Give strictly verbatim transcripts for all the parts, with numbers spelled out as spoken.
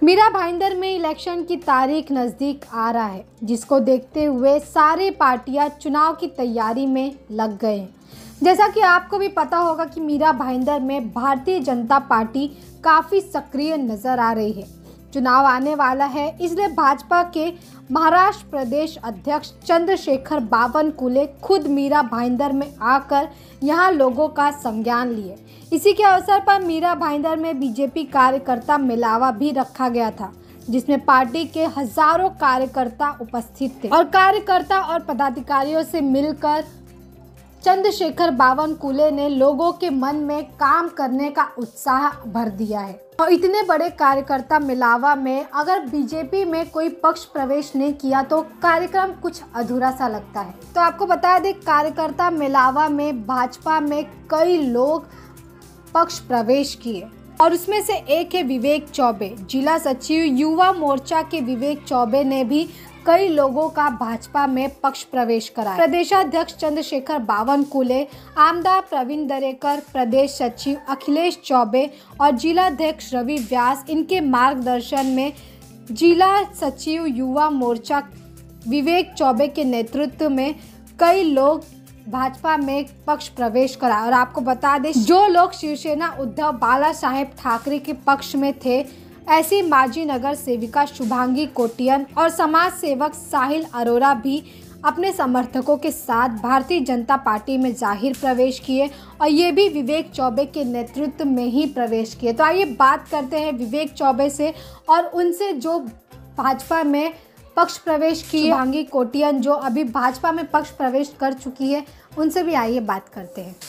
मीरा भाईंदर में इलेक्शन की तारीख नज़दीक आ रहा है, जिसको देखते हुए सारी पार्टियां चुनाव की तैयारी में लग गए हैं। जैसा कि आपको भी पता होगा कि मीरा भाईंदर में भारतीय जनता पार्टी काफ़ी सक्रिय नज़र आ रही है। चुनाव आने वाला है, इसलिए भाजपा के महाराष्ट्र प्रदेश अध्यक्ष चंद्रशेखर बावनकुले खुद मीरा भाईंदर में आकर यहां लोगों का संज्ञान लिए। इसी के अवसर पर मीरा भाईंदर में बीजेपी कार्यकर्ता मेलावा भी रखा गया था, जिसमें पार्टी के हजारों कार्यकर्ता उपस्थित थे और कार्यकर्ता और पदाधिकारियों से मिलकर चंद्रशेखर बावनकुले ने लोगों के मन में काम करने का उत्साह भर दिया है। और इतने बड़े कार्यकर्ता मेलावा में अगर बीजेपी में कोई पक्ष प्रवेश नहीं किया तो कार्यक्रम कुछ अधूरा सा लगता है। तो आपको बता दें, कार्यकर्ता मेलावा में भाजपा में कई लोग पक्ष प्रवेश किए और उसमें से एक है विवेक चौबे। जिला सचिव युवा मोर्चा के विवेक चौबे ने भी कई लोगों का भाजपा में पक्ष प्रवेश कराया। प्रदेशाध्यक्ष चंद्रशेखर बावनकुले, आमदार प्रवीण दरेकर, प्रदेश सचिव अखिलेश चौबे और जिलाध्यक्ष रवि व्यास, इनके मार्गदर्शन में जिला सचिव युवा मोर्चा विवेक चौबे के नेतृत्व में कई लोग भाजपा में पक्ष प्रवेश करा। और आपको बता दें, जो लोग शिवसेना उद्धव बाला साहेब ठाकरे के पक्ष में थे, ऐसी माजी नगर सेविका शुभांगी कोटियन और समाज सेवक साहिल अरोरा भी अपने समर्थकों के साथ भारतीय जनता पार्टी में जाहिर प्रवेश किए और ये भी विवेक चौबे के नेतृत्व में ही प्रवेश किए। तो आइए बात करते हैं विवेक चौबे से और उनसे जो भाजपा में पक्ष प्रवेश किए, शुभांगी कोटियन जो अभी भाजपा में पक्ष प्रवेश कर चुकी है, उनसे भी आइए बात करते हैं।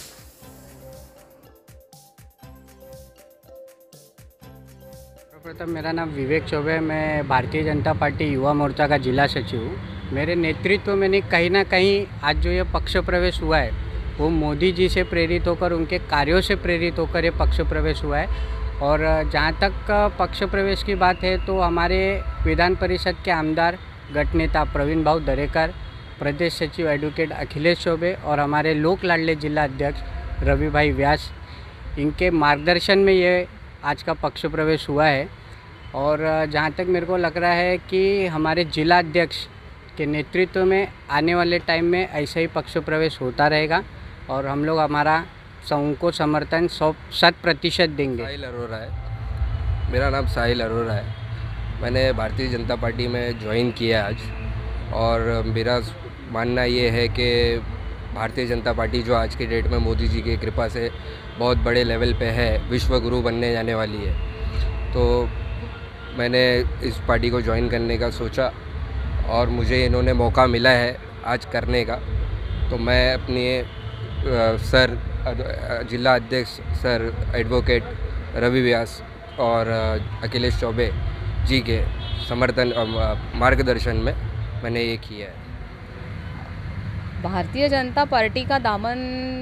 सर्वप्रथम मेरा नाम विवेक चौबे है। मैं भारतीय जनता पार्टी युवा मोर्चा का जिला सचिव हूँ। मेरे नेतृत्व में नहीं, कहीं ना कहीं आज जो ये पक्ष प्रवेश हुआ है वो मोदी जी से प्रेरित होकर, उनके कार्यों से प्रेरित होकर ये पक्ष प्रवेश हुआ है। और जहाँ तक पक्ष प्रवेश की बात है तो हमारे विधान परिषद के आमदार गट नेता प्रवीण भाऊ दरेकर, प्रदेश सचिव एडवोकेट अखिलेश चौबे और हमारे लोक लाडले जिला अध्यक्ष रवि भाई व्यास, इनके मार्गदर्शन में ये आज का पक्ष प्रवेश हुआ है। और जहाँ तक मेरे को लग रहा है कि हमारे जिला अध्यक्ष के नेतृत्व में आने वाले टाइम में ऐसा ही पक्ष प्रवेश होता रहेगा और हम लोग हमारा उनको समर्थन सौ शत प्रतिशत देंगे। साहिल अरोरा है, मेरा नाम साहिल अरोरा है। मैंने भारतीय जनता पार्टी में ज्वाइन किया आज और मेरा मानना ये है कि भारतीय जनता पार्टी जो आज के डेट में मोदी जी की कृपा से बहुत बड़े लेवल पे है, विश्व गुरु बनने जाने वाली है। तो मैंने इस पार्टी को ज्वाइन करने का सोचा और मुझे इन्होंने मौका मिला है आज करने का। तो मैं अपने सर जिला अध्यक्ष सर एडवोकेट रवि व्यास और अखिलेश चौबे जी के समर्थन मार्गदर्शन में मैंने ये किया है। भारतीय जनता पार्टी का दामन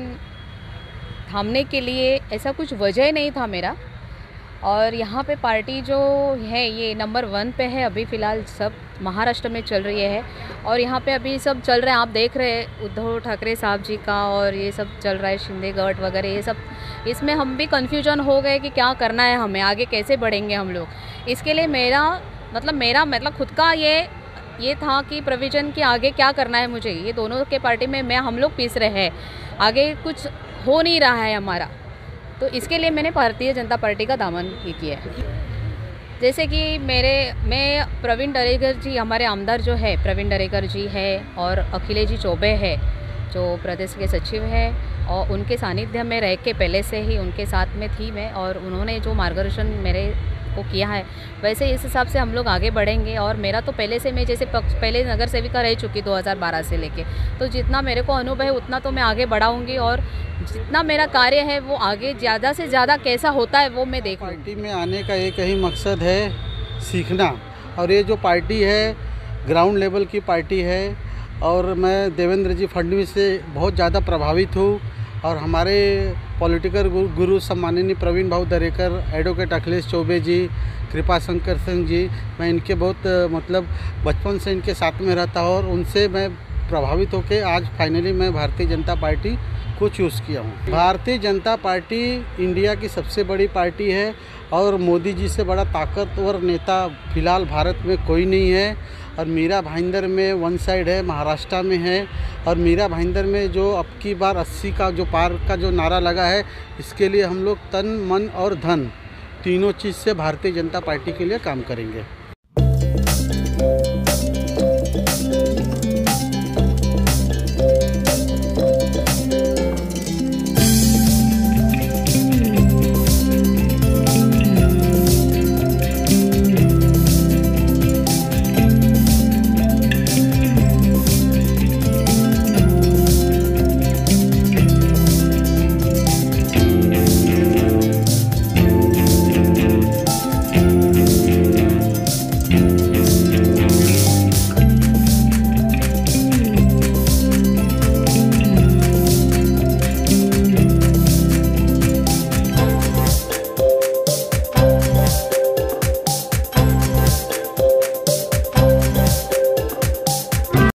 थामने के लिए ऐसा कुछ वजह नहीं था मेरा। और यहाँ पे पार्टी जो है ये नंबर वन पे है, अभी फ़िलहाल सब महाराष्ट्र में चल रही है और यहाँ पे अभी सब चल रहे हैं। आप देख रहे हैं उद्धव ठाकरे साहब जी का और ये सब चल रहा है, शिंदे गट वगैरह ये सब। इसमें हम भी कन्फ्यूजन हो गए कि क्या करना है, हमें आगे कैसे बढ़ेंगे हम लोग। इसके लिए मेरा मतलब मेरा मतलब खुद का ये ये था कि प्रोविज़न कि आगे क्या करना है मुझे। ये दोनों के पार्टी में मैं हम लोग पीस रहे हैं, आगे कुछ हो नहीं रहा है हमारा, तो इसके लिए मैंने भारतीय जनता पार्टी का दामन ही किया है। जैसे कि मेरे मैं प्रवीण दरेकर जी, हमारे आमदार जो है प्रवीण दरेकर जी है और अखिलेश जी चौबे है जो प्रदेश के सचिव है, और उनके सानिध्य में रह के पहले से ही उनके साथ में थी मैं, और उन्होंने जो मार्गदर्शन मेरे को किया है वैसे इस हिसाब से हम लोग आगे बढ़ेंगे। और मेरा तो पहले से मैं जैसे पहले नगर सेविका रह चुकी दो हज़ार बारह से लेके, तो जितना मेरे को अनुभव है उतना तो मैं आगे बढ़ाऊंगी और जितना मेरा कार्य है वो आगे ज़्यादा से ज़्यादा कैसा होता है वो मैं देखूँ। पार्टी में आने का एक ही मकसद है, सीखना। और ये जो पार्टी है ग्राउंड लेवल की पार्टी है और मैं देवेंद्र जी फडणवीस से बहुत ज़्यादा प्रभावित हूँ और हमारे पॉलिटिकल गुरु सम्माननीय प्रवीण भाऊ दरेकर, एडवोकेट अखिलेश चौबे जी, कृपा शंकर सिंह जी, मैं इनके बहुत मतलब बचपन से इनके साथ में रहता हूँ और उनसे मैं प्रभावित होकर आज फाइनली मैं भारतीय जनता पार्टी को चूज़ किया हूँ। भारतीय जनता पार्टी इंडिया की सबसे बड़ी पार्टी है और मोदी जी से बड़ा ताकतवर नेता फिलहाल भारत में कोई नहीं है। और मीरा भाईंदर में वन साइड है, महाराष्ट्र में है। और मीरा भाईंदर में जो अब की बार अस्सी का जो पार का जो नारा लगा है, इसके लिए हम लोग तन मन और धन तीनों चीज़ से भारतीय जनता पार्टी के लिए काम करेंगे।